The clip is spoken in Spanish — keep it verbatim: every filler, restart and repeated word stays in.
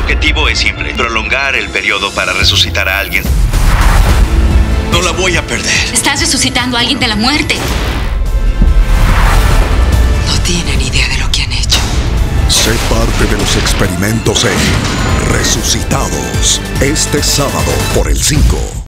objetivo es simple: prolongar el periodo para resucitar a alguien. No la voy a perder. Estás resucitando a alguien de la muerte. No tienen idea de lo que han hecho. Sé parte de los experimentos en Resucitados. Este sábado por el cinco.